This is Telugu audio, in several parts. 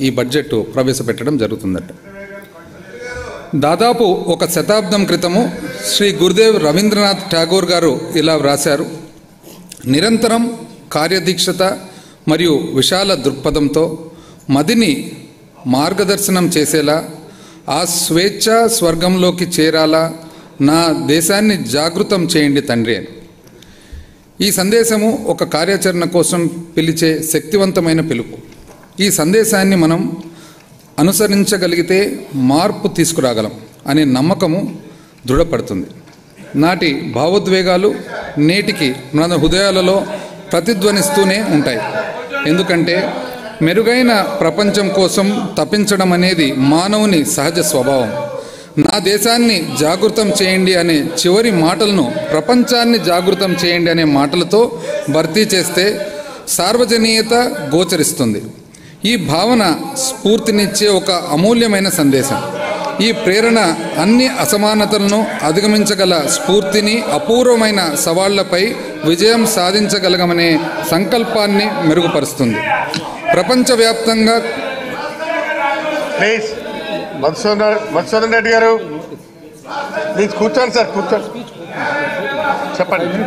ఈ బడ్జెట్ ప్రవేశపెట్టడం జరుగుతుందట. దాదాపు ఒక శతాబ్దం క్రితము శ్రీ గురుదేవ్ రవీంద్రనాథ్ ఠాగూర్ గారు ఇలా వ్రాశారు: నిరంతరం కార్యదీక్షత మరియు విశాల దృక్పథంతో మదిని మార్గదర్శనం చేసేలా ఆ స్వేచ్ఛ స్వర్గంలోకి చేరాలా నా దేశాన్ని జాగృతం చేయండి తండ్రి అని. ఈ సందేశము ఒక కార్యాచరణ కోసం పిలిచే శక్తివంతమైన పిలుపు. ఈ సందేశాన్ని మనం అనుసరించగలిగితే మార్పు తీసుకురాగలం అనే నమ్మకము దృఢపడుతుంది. నాటి భావోద్వేగాలు నేటికి మన హృదయాలలో ప్రతిధ్వనిస్తూనే ఉంటాయి. ఎందుకంటే మెరుగైన ప్రపంచం కోసం తపించడం అనేది మానవుని సహజ స్వభావం. నా దేశాన్ని జాగృతం చేయండి అనే చివరి మాటలను ప్రపంచాన్ని జాగృతం చేయండి అనే మాటలతో భర్తీ చేస్తే సార్వజనీయత గోచరిస్తుంది. ఈ భావన స్ఫూర్తినిచ్చే ఒక అమూల్యమైన సందేశం. ఈ ప్రేరణ అన్ని అసమానతలను అధిగమించగల స్ఫూర్తిని, అపూర్వమైన సవాళ్లపై విజయం సాధించగలగమనే సంకల్పాన్ని మెరుగుపరుస్తుంది. ప్రపంచవ్యాప్తంగా ప్లీజ్ మధుసూదన్ రెడ్డి గారు ప్లీజ్ కూర్చోండి సార్, కూర్చోండి, చెప్పండి.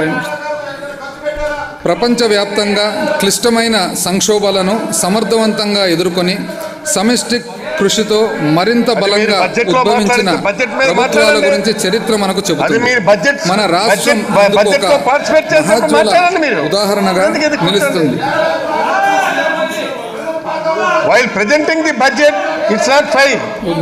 ప్రపంచవ్యాప్తంగా క్లిష్టమైన సంక్షోభాలను సమర్థవంతంగా ఎదుర్కొని సమిష్టి కృషితో మరింత బలంగా ఉద్భవించిన ప్రభుత్వాల గురించి చరిత్ర మనకు చెబుతుంది. మన రాష్ట్రం ఉదాహరణగా నిలుస్తుంది. While presenting the budget, it's not fair.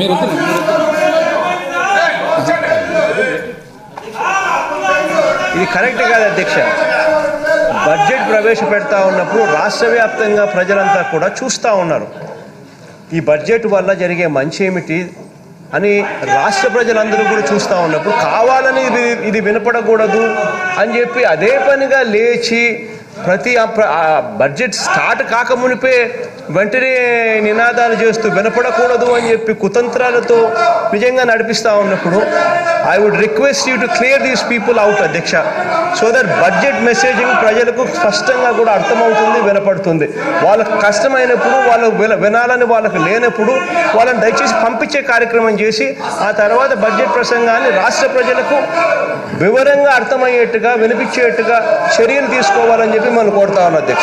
ఇది కరెక్ట్ కాదు అధ్యక్ష. బడ్జెట్ ప్రవేశపెడతా ఉన్నప్పుడు రాష్ట్ర వ్యాప్తంగా ప్రజలంతా కూడా చూస్తూ ఉన్నారు. ఈ బడ్జెట్ వల్ల జరిగే మంచి ఏమిటి అని రాష్ట్ర ప్రజలందరూ కూడా చూస్తూ ఉన్నప్పుడు కావాలని ఇది వినపడకూడదు అని చెప్పి అదే పనిగా లేచి ప్రతి బడ్జెట్ స్టార్ట్ కాకమునిపే వెంటనే నినాదాలు చేస్తూ వినపడకూడదు అని చెప్పి కుతంత్రాలతో నిజంగా నడిపిస్తూ ఉన్నప్పుడు I would request you to clear these people out అధ్యక్ష, సో దట్ బడ్జెట్ మెసేజింగ్ ప్రజలకు స్పష్టంగా కూడా అర్థమవుతుంది, వినపడుతుంది. వాళ్ళకు కష్టమైనప్పుడు వాళ్ళు వినాలని వాళ్ళకు లేనప్పుడు వాళ్ళని దయచేసి పంపించే కార్యక్రమం చేసి ఆ తర్వాత బడ్జెట్ ప్రసంగాన్ని రాష్ట్ర ప్రజలకు వివరంగా అర్థమయ్యేట్టుగా వినిపించేట్టుగా చర్యలు తీసుకోవాలని చెప్పి మనం కోరుతా ఉన్నాం అధ్యక్ష.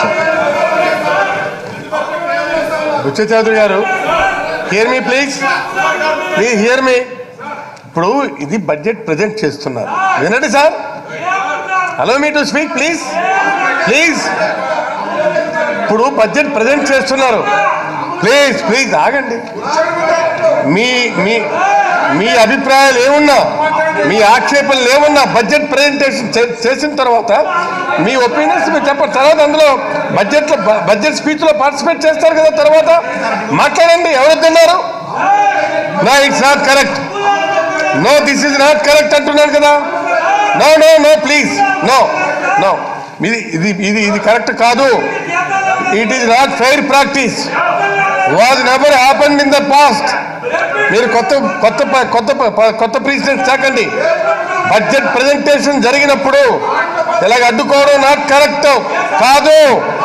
బుచ్చ చౌదరి గారు, hear me please, please hear me. ఇప్పుడు ఇది బడ్జెట్ ప్రజెంట్ చేస్తున్నారు, వినండి sir. Allow me to speak please, please. ఇప్పుడు బడ్జెట్ ప్రజెంట్ చేస్తున్నారు, ప్లీజ్ ప్లీజ్ ఆగండి. మీ మీ మీ అభిప్రాయాలు ఏమున్నా, మీ ఆక్షేపణలు ఏమున్నా బడ్జెట్ ప్రజెంటేషన్ చేసిన తర్వాత మీ ఒపీనియన్స్ మీరు చెప్పండి. తర్వాత అందులో బడ్జెట్ స్పీచ్లో పార్టిసిపేట్ చేస్తారు కదా, తర్వాత మాట్లాడండి. ఎవరు తిన్నారు? No, it's not correct, no this is not correct అంటున్నారు కదా. No no no please, no no, ఇది కరెక్ట్ కాదు. It is not fair practice, was never happened in the past. మీరు కొత్త ప్రెసిడెంట్ చాకండి. బడ్జెట్ ప్రజెంటేషన్ జరిగినప్పుడు ఇలాగ అడ్డుకోవడం నాట్ కరెక్ట్ కాదు.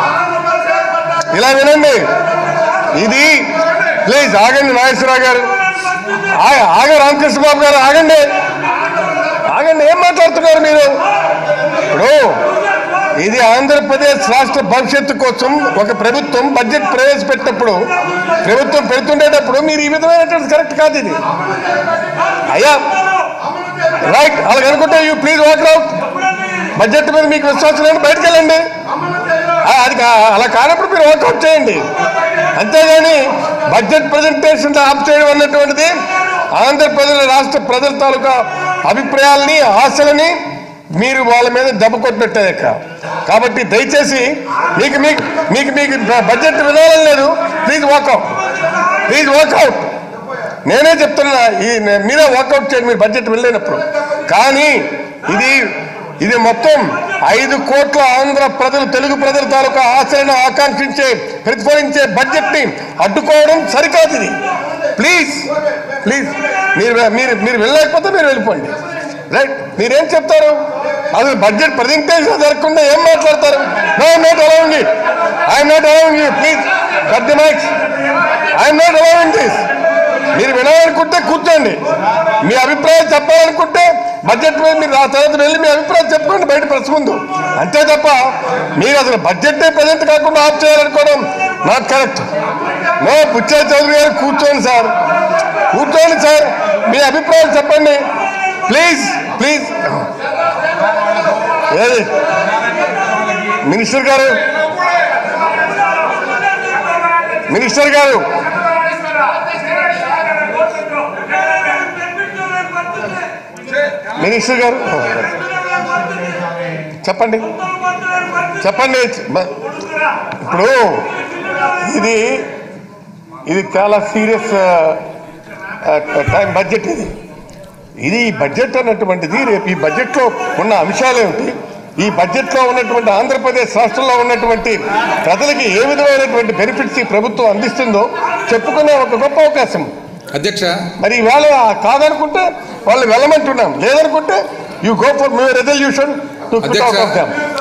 ఇలా వినండి, ఇది ప్లీజ్ ఆగండి. నాగేశ్వరరావు గారు రామకృష్ణ బాబు గారు ఆగండి, ఆగండి. ఏం మాట్లాడుతున్నారు మీరు? ఇప్పుడు ఇది ఆంధ్రప్రదేశ్ రాష్ట్ర భవిష్యత్తు కోసం ఒక ప్రభుత్వం బడ్జెట్ ప్రవేశపెట్టినప్పుడు, ప్రభుత్వం పెడుతుండేటప్పుడు మీరు ఈ విధమైనటువంటి కరెక్ట్ కాదు ఇది. అయ్యా రైట్, అలాగ అనుకుంటే you please walk out. Budget మీద మీకు విశ్వాసం లేని బయటకు వెళ్ళండి. అది అలా కానప్పుడు మీరు వాకౌట్ చేయండి. అంతేగాని బడ్జెట్ ప్రజెంటేషన్ ఆఫ్ చేయడం అన్నటువంటిది ఆంధ్రప్రదేశ్ రాష్ట్ర ప్రజల తాలూకా అభిప్రాయాలని, ఆశలని మీరు వాళ్ళ మీద దెబ్బ కొట్టినట్టే. కాబట్టి దయచేసి మీకు మీకు మీకు మీకు బడ్జెట్ వినాలని లేదు, ప్లీజ్ వాకౌట్, ప్లీజ్ వాకౌట్. నేనే చెప్తున్నా, మీరే వాకౌట్ చేయండి మీరు బడ్జెట్ వెళ్ళలేనప్పుడు. కానీ ఇది మొత్తం 5 కోట్ల ఆంధ్ర ప్రజలు, తెలుగు ప్రజల తాలూకా ఆశలను ఆకాంక్షించే, ప్రతిఫలించే బడ్జెట్ని అడ్డుకోవడం సరికాదు. ఇది ప్లీజ్ ప్లీజ్ మీరు వెళ్ళలేకపోతే మీరు వెళ్ళిపోండి. రైట్, మీరేం చెప్తారు? అసలు బడ్జెట్ ప్రజెంటేషన్ జరగకుండా ఏం మాట్లాడతారు? No, not allowing it, I'm not allowing it. Please cut the mics. I'm not allowing this. మీరు వినాలనుకుంటే కూర్చోండి, మీ అభిప్రాయం చెప్పాలనుకుంటే బడ్జెట్ మీద మీరు ఆ తర్వాత వెళ్ళి మీ అభిప్రాయం చెప్పుకోండి బయట ప్రెస్ ముందు. అంతే తప్ప మీరు అసలు బడ్జెట్నే ప్రజెంట్ కాకుండా ఆఫ్ చేయాలనుకోవడం not correct. No, Butchaiah Chowdary గారు కూర్చోండి సార్, కూర్చోండి సార్, మీ అభిప్రాయం చెప్పండి ప్లీజ్ ప్లీజ్. ఏది మినిస్టర్ గారు, మినిస్టర్ గారు మినిస్టర్ గారు చెప్పండి చెప్పండి. ఇప్పుడు ఇది చాలా సీరియస్ టైం బడ్జెట్. ఇది బడ్జెట్ అన్నటువంటిది రేపు ఈ బడ్జెట్లో ఉన్న అంశాలు ఏమిటి, ఈ బడ్జెట్లో ఉన్నటువంటి ఆంధ్రప్రదేశ్ రాష్ట్రంలో ఉన్నటువంటి ప్రజలకి ఏ విధమైనటువంటి బెనిఫిట్స్ ఈ ప్రభుత్వం అందిస్తుందో చెప్పుకునే ఒక గొప్ప అవకాశం. అధ్యక్ష, మరి ఇవాళ కాదనుకుంటే వాళ్ళు వెళ్ళమంటున్నాం, లేదనుకుంటే యూ గో ఫర్ మీ రెజల్యూషన్ టు అధ్యక్ష